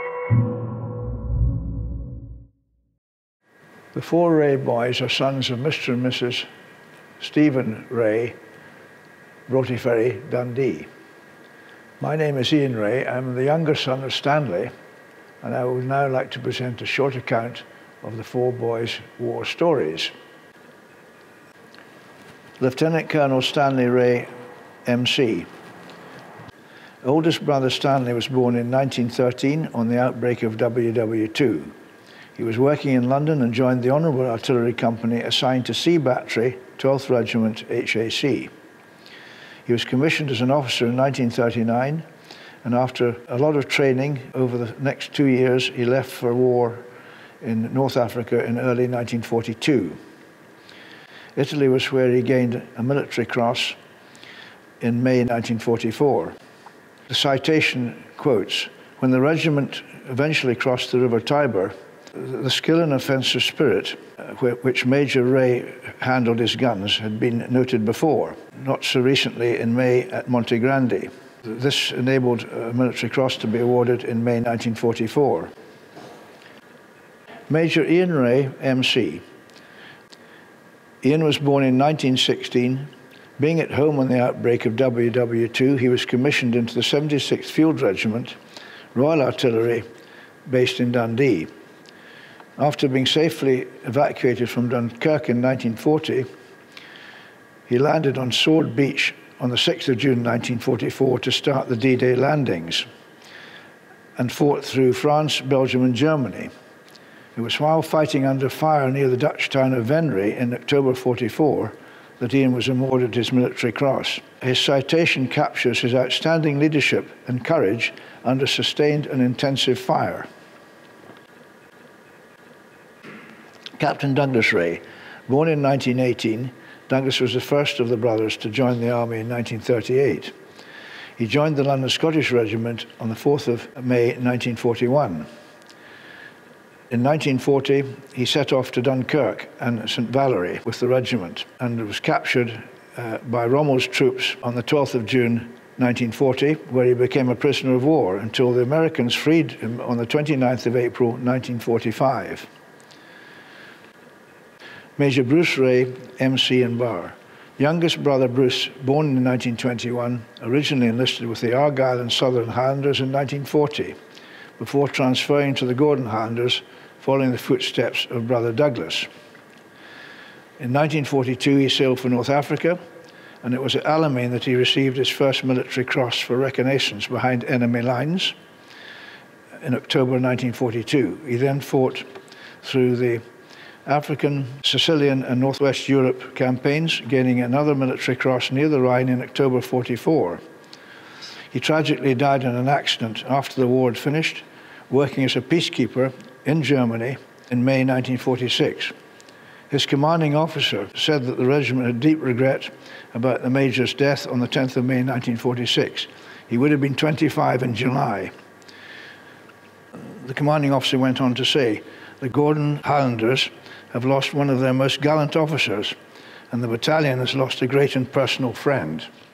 The 4 Ray boys are sons of Mr. and Mrs. Stephen Ray, Broughty Ferry, Dundee. My name is Ian Ray. I'm the younger son of Stanley, and I would now like to present a short account of the 4 boys' war stories. Lieutenant Colonel Stanley Ray, MC. Oldest brother Stanley was born in 1913 on the outbreak of WW2. He was working in London and joined the Honourable Artillery Company assigned to C Battery, 12th Regiment, HAC. He was commissioned as an officer in 1939, and after a lot of training over the next 2 years, he left for war in North Africa in early 1942. Italy was where he gained a military cross in May 1944. The citation quotes, "When the regiment eventually crossed the River Tiber, the skill and offensive spirit which Major Ray handled his guns had been noted before, not so recently in May at Monte Grande. This enabled a military cross to be awarded in May 1944. Major Ian Ray, MC. Ian was born in 1916. Being at home on the outbreak of WW2, he was commissioned into the 76th Field Regiment, Royal Artillery, based in Dundee. After being safely evacuated from Dunkirk in 1940, he landed on Sword Beach on the 6th of June 1944 to start the D-Day landings and fought through France, Belgium and Germany. It was while fighting under fire near the Dutch town of Venray in October 44 that Ian was awarded his military cross. His citation captures his outstanding leadership and courage under sustained and intensive fire. Captain Douglas Ray. Born in 1918, Douglas was the first of the brothers to join the army in 1938. He joined the London Scottish Regiment on the 4th of May 1941. In 1940, he set off to Dunkirk and St. Valery with the regiment and was captured by Rommel's troops on the 12th of June 1940, where he became a prisoner of war until the Americans freed him on the 29th of April 1945. Major Bruce Ray, MC and Bar. Youngest brother Bruce, born in 1921, originally enlisted with the Argyll and Southern Highlanders in 1940, before transferring to the Gordon Highlanders following the footsteps of brother Douglas. In 1942, he sailed for North Africa, and it was at Alamein that he received his first military cross for reconnaissance behind enemy lines in October 1942. He then fought through the African, Sicilian and Northwest Europe campaigns, gaining another military cross near the Rhine in October 44. He tragically died in an accident after the war had finished, working as a peacekeeper in Germany in May 1946. His commanding officer said that the regiment had deep regret about the Major's death on the 10th of May 1946. He would have been 25 in July. The commanding officer went on to say, "The Gordon Highlanders have lost one of their most gallant officers, and the battalion has lost a great and personal friend."